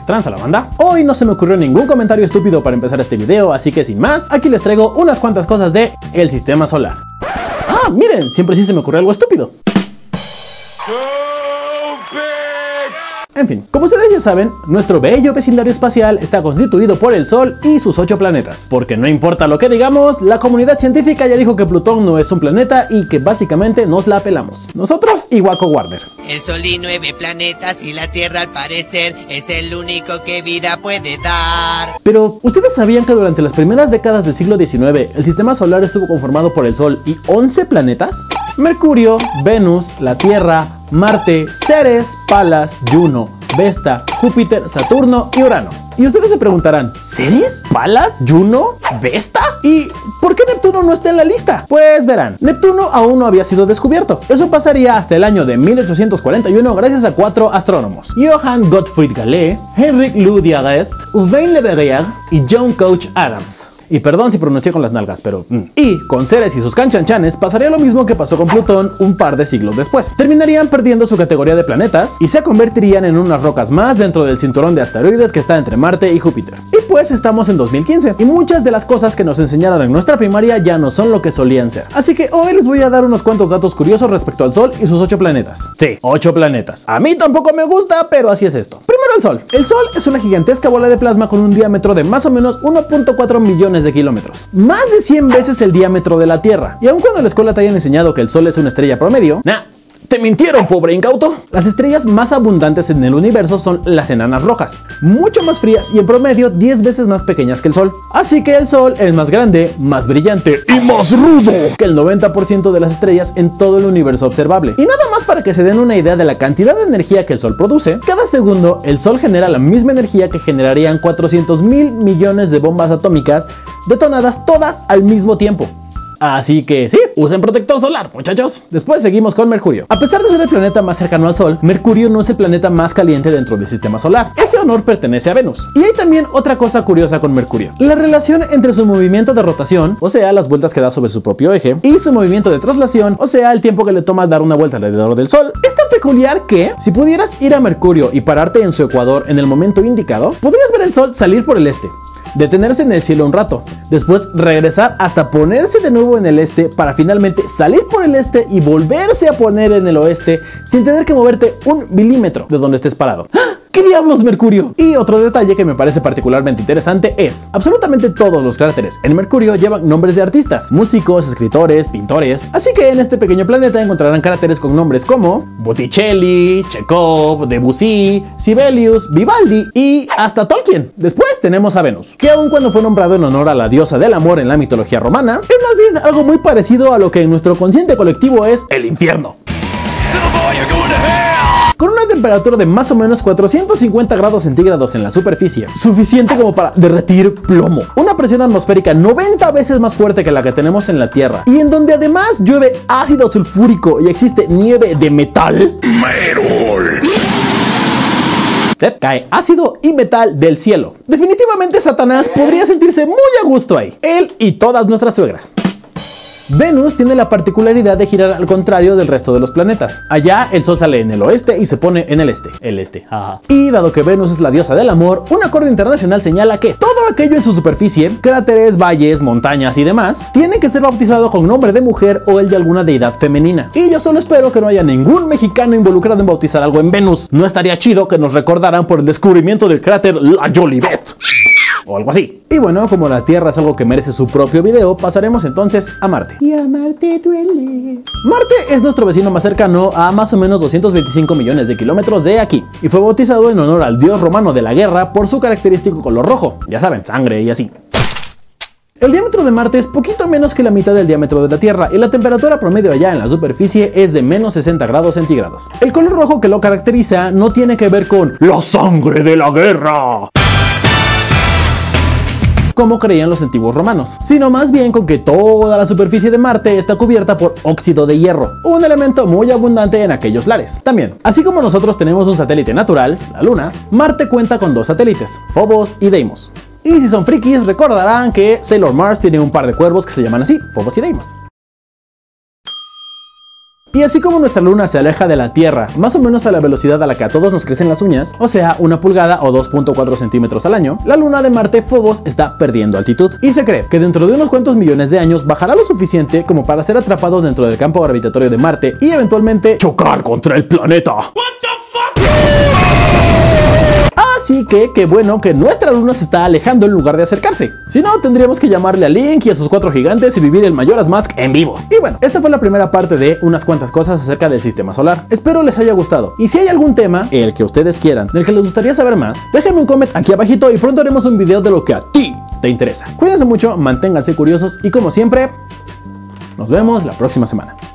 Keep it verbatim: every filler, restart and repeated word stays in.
tranza la banda. Hoy no se me ocurrió ningún comentario estúpido para empezar este video, así que sin más, aquí les traigo unas cuantas cosas de el sistema solar. Ah, miren, siempre sí se me ocurrió algo estúpido. En fin, como ustedes ya saben, nuestro bello vecindario espacial está constituido por el Sol y sus ocho planetas. Porque no importa lo que digamos, la comunidad científica ya dijo que Plutón no es un planeta y que básicamente nos la pelamos. Nosotros y Waco Warner. El Sol y nueve planetas y la Tierra al parecer es el único que vida puede dar. Pero, ¿ustedes sabían que durante las primeras décadas del siglo diecinueve el sistema solar estuvo conformado por el Sol y once planetas? Mercurio, Venus, la Tierra, Marte, Ceres, Palas, Juno, Vesta, Júpiter, Saturno y Urano. Y ustedes se preguntarán, ¿Ceres? ¿Palas? ¿Juno? ¿Vesta? ¿Y por qué Neptuno no está en la lista? Pues verán, Neptuno aún no había sido descubierto. Eso pasaría hasta el año de mil ochocientos cuarenta y uno gracias a cuatro astrónomos: Johann Gottfried Galle, Henrik Ludiagest, Urbain Le Verrier y John Couch Adams. Y perdón si pronuncié con las nalgas, pero... Mm. Y con Ceres y sus canchanchanes pasaría lo mismo que pasó con Plutón un par de siglos después. Terminarían perdiendo su categoría de planetas y se convertirían en unas rocas más dentro del cinturón de asteroides que está entre Marte y Júpiter. Y pues estamos en dos mil quince y muchas de las cosas que nos enseñaron en nuestra primaria ya no son lo que solían ser. Así que hoy les voy a dar unos cuantos datos curiosos respecto al Sol y sus ocho planetas. Sí, ocho planetas. A mí tampoco me gusta, pero así es esto. Primero el Sol. El Sol es una gigantesca bola de plasma con un diámetro de más o menos uno punto cuatro millones de kilómetros, más de cien veces el diámetro de la Tierra. Y aun cuando en la escuela te hayan enseñado que el Sol es una estrella promedio, nah, te mintieron, pobre incauto. Las estrellas más abundantes en el universo son las enanas rojas, mucho más frías y en promedio diez veces más pequeñas que el Sol. Así que el Sol es más grande, más brillante y más rudo que el noventa por ciento de las estrellas en todo el universo observable. Y nada más para que se den una idea de la cantidad de energía que el Sol produce, cada segundo el Sol genera la misma energía que generarían cuatrocientos mil millones de bombas atómicas detonadas todas al mismo tiempo. Así que sí, usen protector solar, muchachos. Después seguimos con Mercurio. A pesar de ser el planeta más cercano al Sol, Mercurio no es el planeta más caliente dentro del sistema solar. Ese honor pertenece a Venus. Y hay también otra cosa curiosa con Mercurio: la relación entre su movimiento de rotación, o sea, las vueltas que da sobre su propio eje, y su movimiento de traslación, o sea, el tiempo que le toma dar una vuelta alrededor del Sol, es tan peculiar que, si pudieras ir a Mercurio y pararte en su ecuador en el momento indicado, podrías ver el Sol salir por el este, detenerse en el cielo un rato, después regresar hasta ponerse de nuevo en el este para finalmente salir por el este y volverse a poner en el oeste sin tener que moverte un milímetro de donde estés parado. ¡Ah! ¿Qué diablos, Mercurio? Y otro detalle que me parece particularmente interesante es, absolutamente todos los cráteres en Mercurio llevan nombres de artistas, músicos, escritores, pintores. Así que en este pequeño planeta encontrarán cráteres con nombres como Botticelli, Chekhov, Debussy, Sibelius, Vivaldi y hasta Tolkien. Después tenemos a Venus, que aun cuando fue nombrado en honor a la diosa del amor en la mitología romana, es más bien algo muy parecido a lo que en nuestro consciente colectivo es el infierno. Con una temperatura de más o menos cuatrocientos cincuenta grados centígrados en la superficie, suficiente como para derretir plomo, una presión atmosférica noventa veces más fuerte que la que tenemos en la Tierra, y en donde además llueve ácido sulfúrico y existe nieve de metal. Metal. Se cae ácido y metal del cielo. Definitivamente Satanás podría sentirse muy a gusto ahí, él y todas nuestras suegras. Venus tiene la particularidad de girar al contrario del resto de los planetas. Allá el Sol sale en el oeste y se pone en el este. El este, jaja. Y dado que Venus es la diosa del amor, un acuerdo internacional señala que todo aquello en su superficie, cráteres, valles, montañas y demás, tiene que ser bautizado con nombre de mujer o el de alguna deidad femenina. Y yo solo espero que no haya ningún mexicano involucrado en bautizar algo en Venus. No estaría chido que nos recordaran por el descubrimiento del cráter La Jolivet o algo así. Y bueno, como la Tierra es algo que merece su propio video, pasaremos entonces a Marte. Y a Marte duele. Marte es nuestro vecino más cercano a más o menos doscientos veinticinco millones de kilómetros de aquí, y fue bautizado en honor al dios romano de la guerra por su característico color rojo, ya saben, sangre y así. El diámetro de Marte es poquito menos que la mitad del diámetro de la Tierra y la temperatura promedio allá en la superficie es de menos sesenta grados centígrados. El color rojo que lo caracteriza no tiene que ver con la sangre de la guerra, como creían los antiguos romanos, sino más bien con que toda la superficie de Marte está cubierta por óxido de hierro, un elemento muy abundante en aquellos lares. También, así como nosotros tenemos un satélite natural, la Luna, Marte cuenta con dos satélites, Phobos y Deimos. Y si son frikis, recordarán que Sailor Mars tiene un par de cuervos que se llaman así, Phobos y Deimos. Y así como nuestra luna se aleja de la Tierra, más o menos a la velocidad a la que a todos nos crecen las uñas, o sea, una pulgada o dos punto cuatro centímetros al año, la luna de Marte, Phobos, está perdiendo altitud. Y se cree que dentro de unos cuantos millones de años bajará lo suficiente como para ser atrapado dentro del campo gravitatorio de Marte y eventualmente chocar contra el planeta. Así que qué bueno que nuestra luna se está alejando en lugar de acercarse. Si no, tendríamos que llamarle a Link y a sus cuatro gigantes y vivir el Majora's Mask en vivo. Y bueno, esta fue la primera parte de unas cuantas cosas acerca del sistema solar. Espero les haya gustado. Y si hay algún tema, el que ustedes quieran, del que les gustaría saber más, déjenme un comment aquí abajito y pronto haremos un video de lo que a ti te interesa. Cuídense mucho, manténganse curiosos y como siempre, nos vemos la próxima semana.